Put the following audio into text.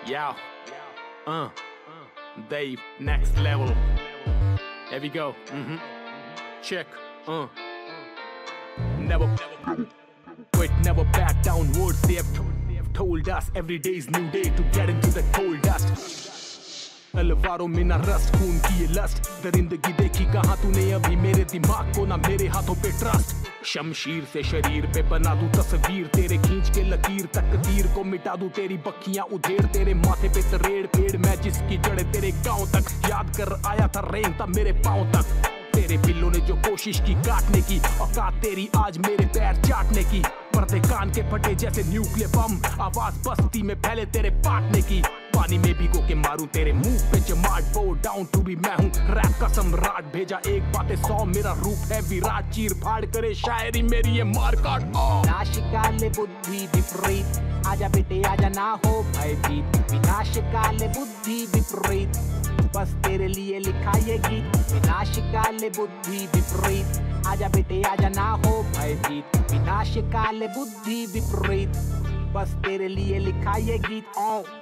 Yeah. Dave, next level. Here we go. Check. Never quit, never back down. Words they have told us. Every day's new day to get into the cold dust. अलवारों में ना rust, खून की ये lust, दरिंदगी देखी कहाँ तूने अभी मेरे दिमाग को, ना मेरे हाथों पे ट्रस्ट। शमशीर से शरीर पे बना दूं तस्वीर, तेरे खींच के लकीर, तकदीर को मिटा दूं, तेरी बखियां उधेड़, तेरे माथे पे तरेड़ पेड़, मैं जिसकी जड़े तेरे गांव तक, याद कर आया था रेंगता मेरे पांव तक। तेरे बिल्लों ने जो कोशिश की काटने की, औकात तेरी आज मेरे पैर चाटने की। पर्दे कान के फटे जैसे न्यूक्लियर बम, आवाज बस्ती में फैले तेरे पाटने की। पानी में भिगो के मारूं तेरे मुंह पे जमाट, बो डाउन टू बी मैं हूं रैप का सम्राट। भेजा एक बातें 100, मेरा रूप है विराट, चीर फाड़ करे शायरी मेरी ये मार काट। विनाशकाले बुद्धि विपरीत, आजा बेटे आजा ना हो भयभीत। विनाशकाले बुद्धि विपरीत, बस तेरे लिए लिखा ये गीत। विनाशकाले बुद्धि विपरीत, आजा बेटे आजा ना हो भयभीत। विनाशकाले बुद्धि विपरीत, बस तेरे लिए लिखा ये गीत।